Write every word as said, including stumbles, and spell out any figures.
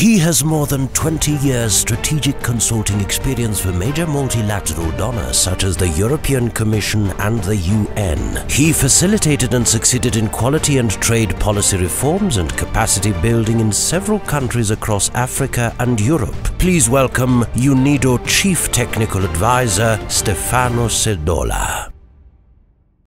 He has more than twenty years strategic consulting experience for major multilateral donors such as the European Commission and the U N. He facilitated and succeeded in quality and trade policy reforms and capacity building in several countries across Africa and Europe. Please welcome UNIDO Chief Technical Advisor Stefano Sedola.